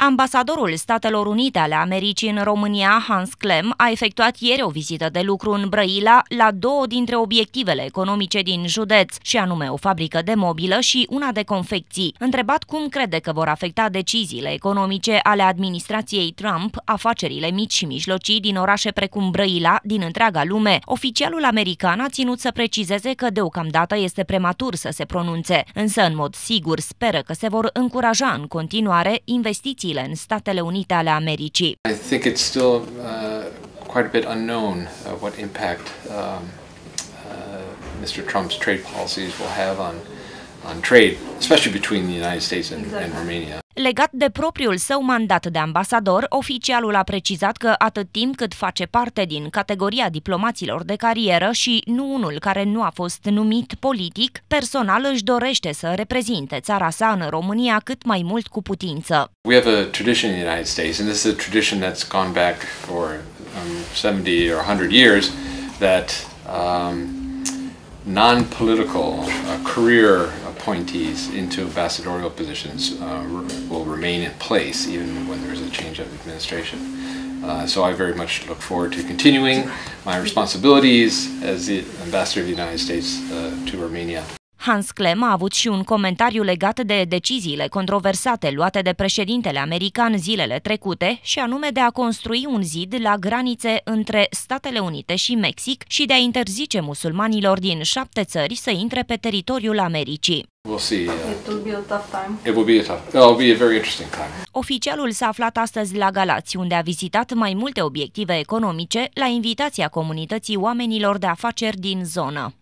Ambasadorul Statelor Unite ale Americii în România, Hans Klemm, a efectuat ieri o vizită de lucru în Brăila la două dintre obiectivele economice din județ, și anume o fabrică de mobilă și una de confecții. Întrebat cum crede că vor afecta deciziile economice ale administrației Trump afacerile mici și mijlocii din orașe precum Brăila din întreaga lume, oficialul american a ținut să precizeze că deocamdată este prematur să se pronunțe, însă în mod sigur speră că se vor încuraja în continuare investițiile în Statele Unite ale Americii. I think it's still quite a bit unknown what impact Mr. Trump's trade policies will have on trade, especially between the United States and Romania. Legat de propriul său mandat de ambasador, oficialul a precizat că atât timp cât face parte din categoria diplomaților de carieră și nu unul care nu a fost numit politic, personal își dorește să reprezinte țara sa în România cât mai mult cu putință. We have a tradition in the United States, and this is a tradition that's gone back for 70 or 100 years, that non-political career appointees into ambassadorial positions will remain in place even when there's a change of administration. So I very much look forward to continuing my responsibilities as the ambassador of the United States to Romania. Hans Klemm a avut și un comentariu legat de deciziile controversate luate de președintele american zilele trecute, și anume de a construi un zid la granițe între Statele Unite și Mexic și de a interzice musulmanilor din 7 țări să intre pe teritoriul Americii. We'll see. It will be a tough time. It'll be a very interesting time. Oficialul s-a aflat astăzi la Galați, unde a vizitat mai multe obiective economice la invitația comunității oamenilor de afaceri din zonă.